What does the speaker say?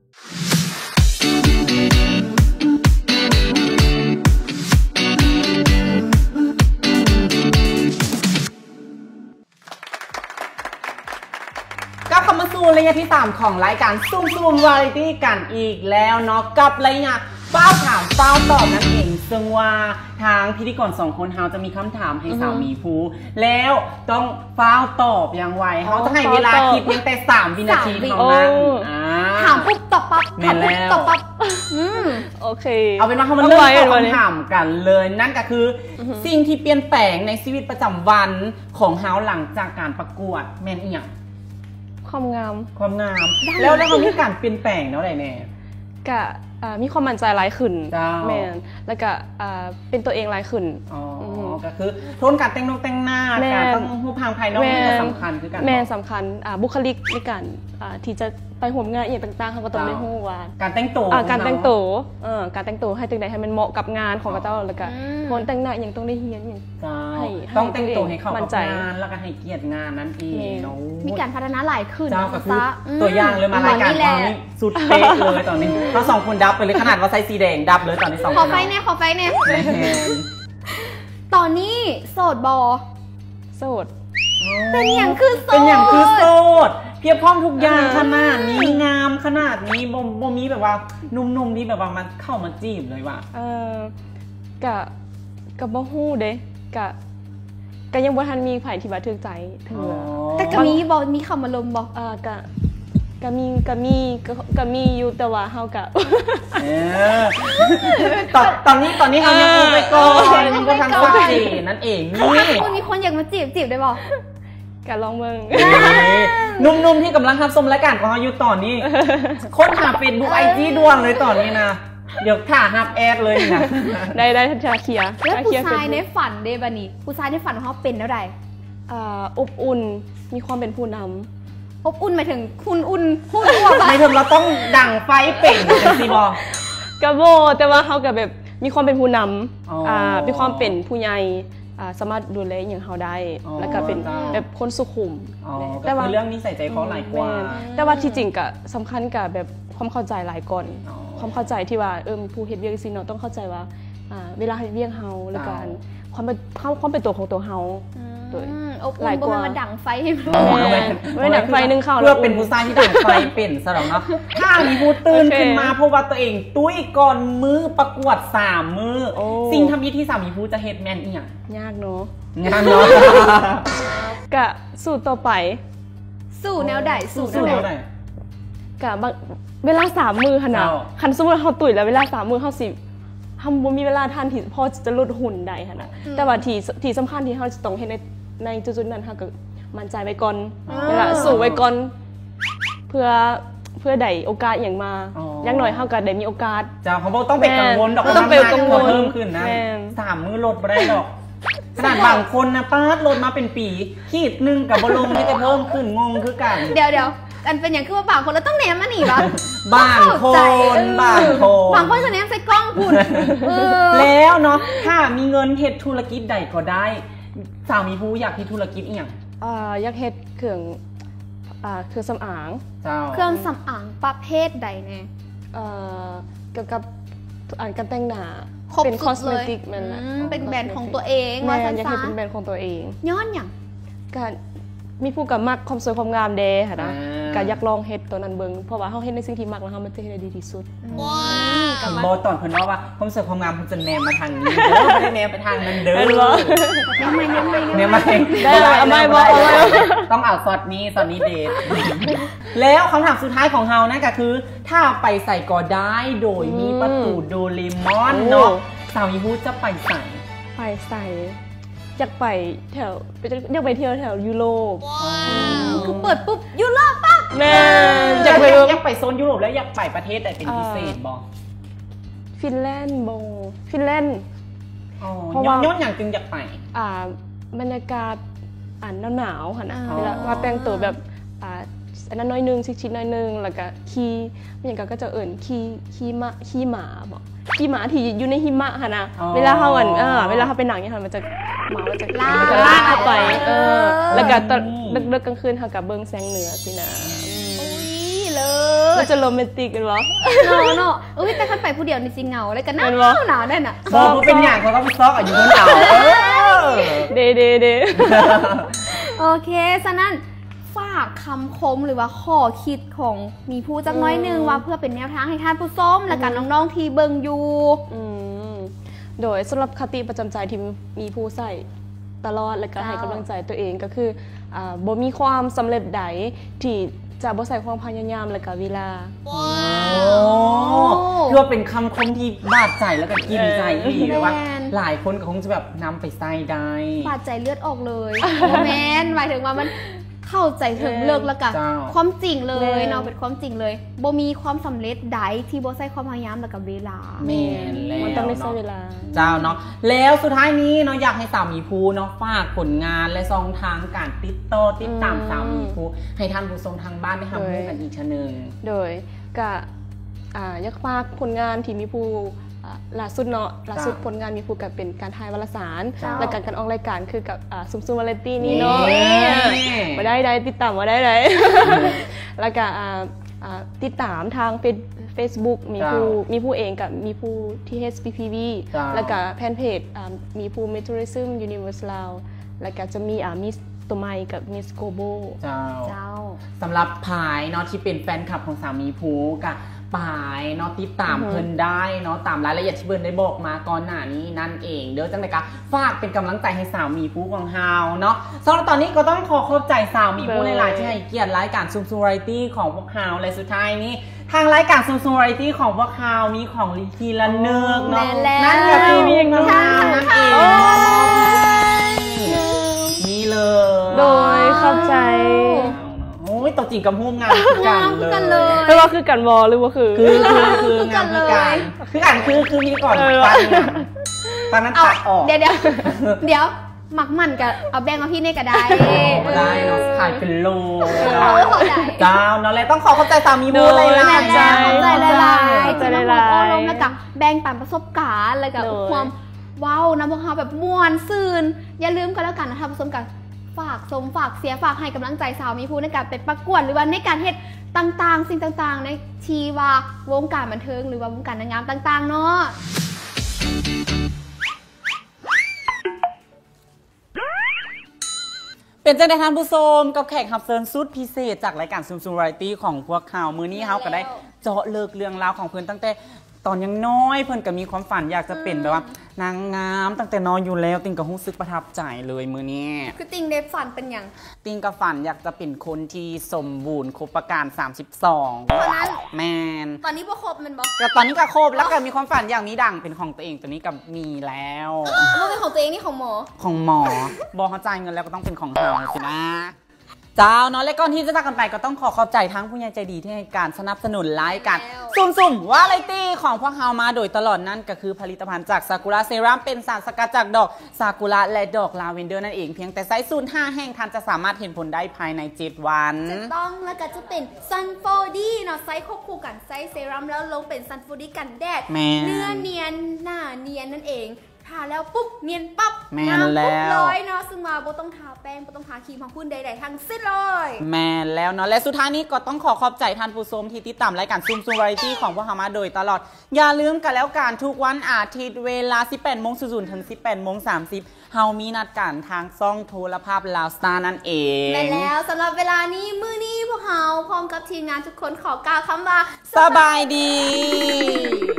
ระยะที่3ของรายการซูมวาไรตี้กันอีกแล้วเนาะกับระยะเฝ้าถามเฝ้าตอบนั่นเองซึ่งว่าทางพิธีกร2คนเฮาจะมีคำถามให้สาวมีภูแล้วต้องเฝ้าตอบอย่างไวเขาจะให้เวลาคลิปเพียงแต่3 วินาทีเท่านั้นถามปุ๊บตอบปั๊บถามปุ๊บตอบปั๊บโอเคเอาเป็นว่าเขามาเริ่มตอบคำถามกันเลยนั่นก็คือสิ่งที่เปลี่ยนแปลงในชีวิตประจำวันของเฮาหลังจากการประกวดแม่นอีหยังความงามแล้วเขามีการเปลี่ยนแปลงเนาะอะไรแน่กะมีความมั่นใจหลายขึ้นแม่นแล้วก็เป็นตัวเองหลายขึ้นก็คือโทนการแต่งหน้าการต้องรูปร่างภายนอกนี่สำคัญคือกันแม่สำคัญบุคลิกในการที่จะไปห่วมงานอย่างต่างๆเขาก็ต้องได้รู้ว่าการแต่งตัวการแต่งตัวให้ถึงไหนให้มันเหมาะกับงานของเจ้าแล้วก็คนแต่งหน้าอย่างต้องได้เฮียนอย่างต้องแต่งตัวให้เข้ากับงานแล้วก็ให้เกียรติงานนั้นเองมีการพัฒนาหลายขึ้นตัวอย่างเลยมารายการตอนนี้สุดเป๊ะเลยตอนนี้เรา2 คนดับไปเลยขนาดว่าใส่สีแดงดับเลยตอนนี้2 คนขอไฟเนี่ยตอนนี้โสดบอโสดเป็นอย่างคือโสดเพียบพร้อมทุกอย่างขนาดนี้งามขนาดนี้บ่มีแบบว่านุ่มๆที่แบบว่ามันเข้ามาจีบเลยว่ะกะบ่ฮู้เด้กะยังบ่ทันมีไผที่ว่าถึกใจถึงแต่ก็มีคำมาลมบ่ก็มีอยู่แต่ว่าเฮากะตอนนี้เฮายังไปก่อนบ่ทันฟังเจนั่นเองนี่มีคนอยากมาจีบได้บ่กะลองเบิ่งนุ่มๆที่กำลังรับชมรายการของเฮาอยู่ตอนนี้ค้นหาFacebook IG ด่วนเลยตอนนี้นะเดี๋ยวถ่าฮับแอดเลยนะได้ชาเคียแล้วผู้ชายในฝันเด้บัดนี้ผู้ชายในฝันของเขาเป็นเท่าใดอบอุ่นมีความเป็นผู้นำอบอุ่นหมายถึงคุณอุ่นผู้ร่วมไม่ถึงเราต้องดังไฟเป่งเป็นซีบอกกะโบแต่ว่าเขากับแบบมีความเป็นผู้นำมีความเป็นผู้ใหญ่สามารถดูแลอย่างเขาได้แล้วก็เป็นแบบคนสุขุมแต่ว่าเรื่องนี้ใส่ใจเขาหลายกว่าแต่ว่าที่จริงก็สำคัญกับแบบความเข้าใจหลายก่อนความเข้าใจที่ว่าผู้เฮ็ดเวียกซิเนาะต้องเข้าใจว่าเวลาเฮ็ดเวียกเฮาแล้วกันความเป็นตัวของตัวเฮาหลายกว่ามาดังไฟให้ไม่ดังไฟนึงเข้าเพื่อเป็นผู้ชายที่ดังไฟเป็นซะแล้วเนาะถ้ามีผู้ตื่นขึ้นมาเพราะว่าตัวเองตุ้ยก่อนมือประกวด3 มื้อสิ่งทำที่สามีผู้จะเฮ็ดแม่นอีหยังยากเนาะกะสู้ต่อไปสู้แนวใดสู้แนวใดกะเวลา3 มื้อหั่นน่ะคันสมมุติเฮาตุ้ยแล้วเวลา3 มื้อเฮาสิทำบ่มีเวลาทันที่พอจะลดหุ่นได้ค่ะนะแต่ว่าที่สำคัญที่เราจะต้องเห็นในจุดๆนั้นค่ะก็มั่นใจไว้ก่อนเวลาสู้ไว้ก่อนเพื่อได้โอกาสอย่างมาอย่างหน่อยเขาก็ได้มีโอกาสจ้าเขาบอกต้องไปกังวลดอกต้องไปกังวลเพิ่มขึ้นนะ3 มื้อลดไม่ได้ดอกขนาดบางคนนะป้าลดมาเป็นปีขีดนึงกับบลงไม่ได้เพิ่มขึ้นงงคือกันเดี๋ยวกันเป็นอย่างคือว่าบางคนเราต้องแนมมาหนีวะบางคนจะแนมใส่กล้องคุณแล้วเนาะถ้ามีเงินเฮ็ดธุรกิจใดก็ได้สาวมีผู้อยากที่ธุรกิจอีหยังอยากเฮ็ดเครื่องสำอางเครื่องสำอางประเภทใดแน่เกี่ยวกับการแต่งหน้าเป็นคอสเมติกมันเป็นแบรนด์ของตัวเองว่าอยากเฮ็ดเป็นแบรนด์ของตัวเองย้อนอย่างการมีผู้กับมักความสวยความงามเดย์ค่ะนะการอยากลองเฮ็ดตัวนั้นเบิ่งเพราะว่าเฮาเฮ็ดในสิ่งที่มักแล้วเฮามันจะเฮ็ดได้ดีที่สุดว้าวบ่ตอนเพิ่นว่าความสวยความงามเพิ่นจะแนมมาทางนี้เด้อบ่ได้แนมไปทางนั้นเด้อแนมมาได้ไม่บ่ต้องเอาซอสนี้เดทแล้วคำถามสุดท้ายของเฮานั่นก็คือถ้าไปใส่ก็ได้โดยมีประตูโดเรมอนเนาะสาวมีฮู้จะไปใส่อยากไปเที่ยวแถวยุโรปคือเปิดปุ๊บยุโรปปั๊บแม่อยากไปโซนยุโรปแล้วอยากไปประเทศใดเป็นพิเศษบ่ฟินแลนด์เพราะว่าย้อนอย่างจึงอยากไปบรรยากาศหนาวค่ะนะเวลาแต่งตัวแบบอันนั้นน้อยนึงชิดๆน้อยนึงแล้วก็ขี่อย่างก็จะขี่หมาบอกขี่หมาที่อยู่ในหิมะค่ะนะเวลาเขาเวลาเขาไปหนังเนี่ยค่ะมันจะหมาจะลากเข้าไปแล้วก็ตอนดึกๆกลางคืนเขากับเบิ้งแสงเหนือสินะบเลก็ยจะโรแมนติกกันวะเนาะแต่คันไปผู้เดียวนี่จริงเหงาเลยกันหนาวแน่น่ะบอกว่าเป็นอย่างเขาก็ไปซอกอยู่บนเขาเดโอเคฉะนั้นฝากคำคมหรือว่าข้อคิดของมีผู้จักน้อยนึงว่าเพื่อเป็นแนวทางให้ท่านผู้ชมและกันน้องๆที่เบิ่งอยู่โดยสำหรับคติประจำใจที่มีผู้ใส่ตลอดและก็ให้กำลังใจตัวเองก็คือบ่มีความสำเร็จใดที่จะบ่ใส่ความพยายามและก็เวลาคือว่าเป็นคำคมที่บาดใจแล้วก็กินใจดีเลยว่าหลายคนก็คงจะแบบนำไปใส่ได้บาดใจเลือดออกเลยแมนหมายถึงว่ามันเข้าใจถึงเลิกแล้วกันความจริงเลยเนาะเป็นความจริงเลยบ่มีความสำเร็จใดที่บ่ใส่ความพยายามแล้วก็เวลาแมนแล้วมันต้องได้ใช้เวลาเจ้าเนาะแล้วสุดท้ายนี้เนาะอยากให้สาวมีภูเนาะฝากผลงานและช่องทางการติดตามสาวมีภูให้ท่านผู้ชมทางบ้านได้ทำให้กันอีกชั้นหนึ่งโดยก็อยากฝากผลงานที่มีภูล่าสุดเนาะล่าสุดผลงานมีภูกับเป็นการถ่ายวารสารและการออกรายการคือกับซุ่มวาไรตี้นี้เนาะมาได้ติดตามมาได้แล้วก็ติดตามทาง Facebook มีผู้เองกับมีผู้ที่ HPPV แล้วก็แฟนเพจมีผู้ Metourism Universe ลาวแล้วก็จะมีมิสตัวไมกับมิสโกโบเจ้าสำหรับพายเนาะที่เป็นแฟนคลับของสามีภูกับปายเนาะติดตามเพิ่นได้เนาะตามรายละเอียดที่เพิ่นได้บอกมาก่อนหน้านี้นั่นเองเดี๋ยวจังได๋ก็ฝากเป็นกำลังใจให้สาวมีภูของเฮาเนาะสำหรับตอนนี้ก็ต้องขอบใจสาวมีภูหลายๆที่ให้เกียรติรายการซุ่มวาไรตี้ของพวกเฮาและสุดท้ายนี้ทางรายการซุ่มวาไรตี้ของพวกเฮามีของทีละนึกเนาะนั่นก็คือมีของเฮานั่นเองนี่เลยโดยเข้าใจโอ้ยตัวจริงกับหุ้มงานคือกันเลยไม่ว่าคือกันวอหรือว่าคืองานคือกันคือมีก่อนตอนนั้นตัดออกเดี๋ยวหมักมันกับเอาแบงมาพี่เนี่ยก็ได้ได้เนาะขายเป็นโลเจ้าเนาะเลยต้องขอบใจสามีบูเลยล่ะจ้าขอบใจหลายๆจะมาบอกโอ้ลมแล้วกับแบงปันประสบการณ์อะไรกับความว้าวนะพวกเขาแบบม่วนซื่นอย่าลืมกันแล้วกันนะท่านผู้ชมกันฝากเสียฝากให้กำลังใจสาวมีภูในการเป็นประกวดหรือว่าในการเฮ็ดต่างๆสิ่งต่างๆในทีว่าวงการบันเทิงหรือว่าวงการนางงามต่างๆเนาะเป็นจังได๋ท่านผู้ชมกับแขกรับเชิญสุดพิเศษจากรายการซุ่มวาไรตี้ของพวกเขามื้อนี้เฮาก็ได้เจาะลึกเรื่องราวของเพิ่นตั้งแต่ตอนยังน้อยเพิ่นก็มีความฝันอยากจะเป็นแบบว่านางงามตั้งแต่น้อยอยู่แล้วติงก็รู้สึกประทับใจเลยมื้อนี้คือติงได้ฝันเป็นหยังติงก็ฝันอยากจะเป็นคนที่สมบูรณ์ครบประการ32เพราะนั้นแมนตอนนี้บ่ครบมันบ่ก็ตอนนี้ก็ครบแล้วก็มีความฝันอย่างมีดังเป็นของตัวเองตัวนี้ก็มีแล้วบ่เป็นของตัวเองนี่ของหมอบ่เข้าใจเงินแล้วก็ต้องเป็นของเราสินะเจ้าเนาะและก่อนที่จะจากกันไปก็ต้องขอบใจทั้งผู้ใหญ่ใจดีที่ให้การสนับสนุนรายการซุ่มวาไรตี้ของพวกเฮามาโดยตลอดนั่นก็คือผลิตภัณฑ์จากซากุระเซรั่มเป็นสารสกัดจากดอกซากุระและดอกลาเวนเดอร์นั่นเองเพียงแต่ใช้สูตร5แห่งทันจะสามารถเห็นผลได้ภายใน7วันถูกต้องแล้วก็จะเป็นซันโฟดี้เนาะใช้ควบคู่กันใช้เซรั่มแล้วลงเป็นซันโฟดี้กันแดดเนื้อเนียนหน้าเนียนนั่นเองทาแล้วปุ๊บเนียนปั๊บแม่นแล้วเลยเนาะซึ่งมาโบต้องทาแป้งโบต้องทาครีมของคุณใดๆทั้งสิ้นเลยแม่นแล้วเนาะและสุดท้ายนี้ก็ต้องขอบใจท่านผู้ชมที่ติดตามรายการซุ่มวาไรตี้ของพวกเรามาโดยตลอดอย่าลืมกันแล้วกันทุกวันอาทิตย์เวลา 18:00 ถึง 18:30 เฮามีนัดกันทางช่องโทรภาพลาวสตาร์นั่นเองแม่แล้วสำหรับเวลานี้มื้อนี้พวกเฮาพร้อมกับทีมงานทุกคนขอกล่าวคำว่าสบายดี